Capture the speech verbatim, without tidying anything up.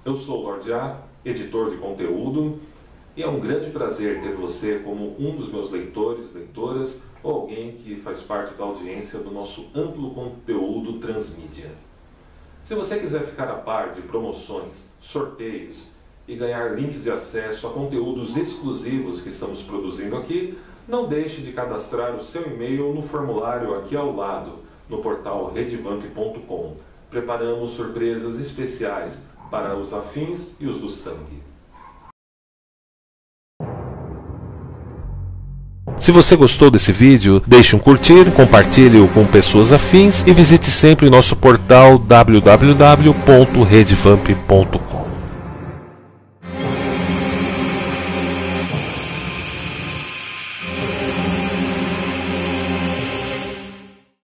Eu sou o Lorde A, editor de conteúdo, e é um grande prazer ter você como um dos meus leitores, leitoras, ou alguém que faz parte da audiência do nosso amplo conteúdo transmídia. Se você quiser ficar a par de promoções, sorteios e ganhar links de acesso a conteúdos exclusivos que estamos produzindo aqui, não deixe de cadastrar o seu e-mail no formulário aqui ao lado, no portal redvamp ponto com. Preparamos surpresas especiais para os afins e os do sangue. Se você gostou desse vídeo, deixe um curtir, compartilhe-o com pessoas afins e visite sempre nosso portal w w w ponto redvamp ponto com.